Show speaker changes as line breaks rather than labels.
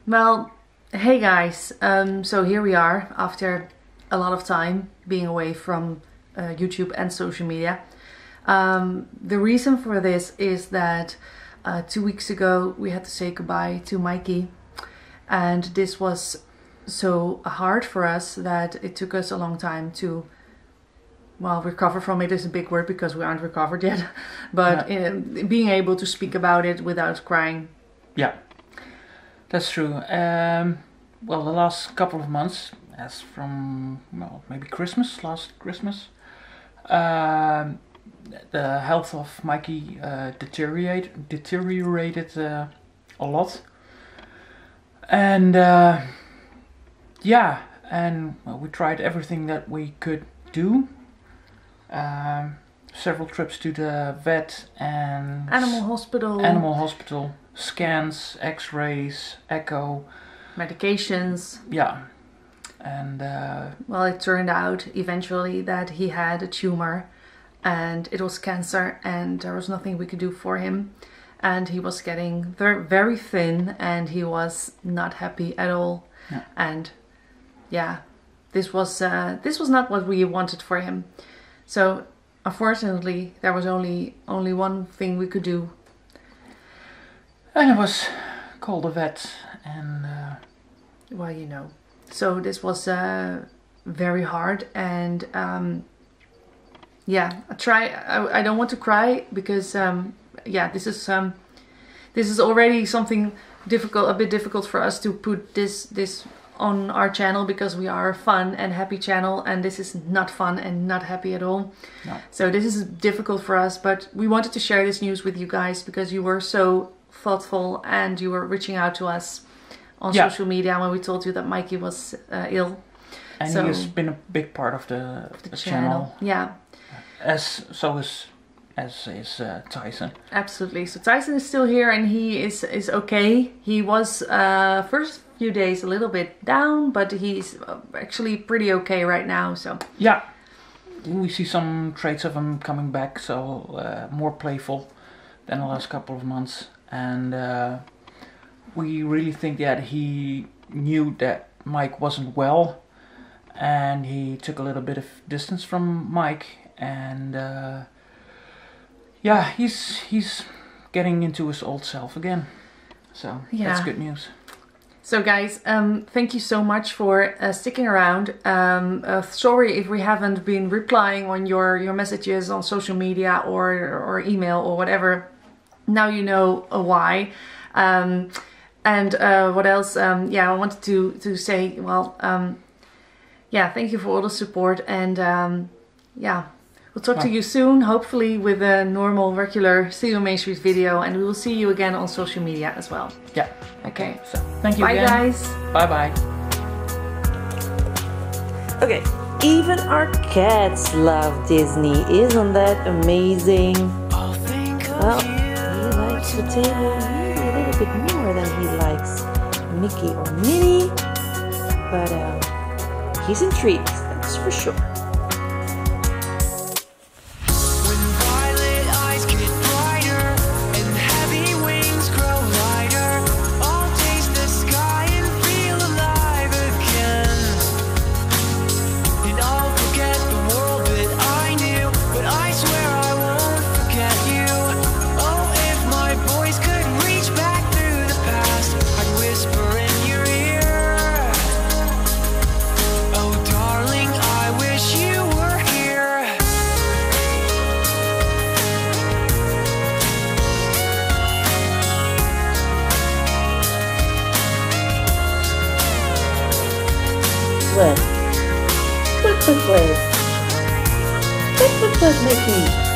Well, hey guys, so here we are after a lot of time being away from YouTube and social media. The reason for this is that 2 weeks ago we had to say goodbye to Mikey, and this was so hard for us that it took us a long time to, well, recover from it is a big word because we aren't recovered yet, but being able to speak about it without crying.
Yeah, that's true. Well, the last couple of months, as from, well, maybe last Christmas, the health of Mikey deteriorated a lot. And yeah, and well, we tried everything that we could do. Several trips to the vet and
Animal hospital,
scans, x-rays, echo,
medications.
Yeah. And
well, it turned out eventually that he had a tumor and it was cancer, and there was nothing we could do for him, and he was getting very thin and he was not happy at all.
Yeah.
And yeah, this was not what we wanted for him. So unfortunately there was only one thing we could do,
and it was call the vet. And
well, you know, so this was very hard. And yeah, I don't want to cry because yeah, this is already something difficult, a bit difficult for us to put this on our channel, because we are a fun and happy channel, and this is not fun and not happy at all.
No.
So this is difficult for us, but we wanted to share this news with you guys because you were so thoughtful and you were reaching out to us on social media when we told you that Mikey was ill.
And
so,
he has been a big part of the channel.
Yeah.
As is Tyson.
Absolutely. So Tyson is still here and he is okay. He was first few days a little bit down, but he's actually pretty okay right now. So
yeah, we see some traits of him coming back, so more playful than the last couple of months. And we really think that he knew that Mike wasn't well, and he took a little bit of distance from Mike. And yeah, he's getting into his old self again. So yeah, that's good news.
So guys, thank you so much for sticking around. Sorry if we haven't been replying on your messages on social media or email or whatever. Now you know why. And what else? Yeah, I wanted to say, well, yeah, thank you for all the support, and yeah, we'll talk to you soon, hopefully with a normal, regular See You in Main Street video, and we will see you again on social media as well.
Yeah.
Okay.
So thank you
again.
Bye
guys.
Bye bye.
Okay, even our cats love Disney. Isn't that amazing? Well, he likes the table maybe a little bit more than he likes Mickey or Minnie, but he's intrigued, that's for sure. Click, click, click. Click, click, click, Mickey.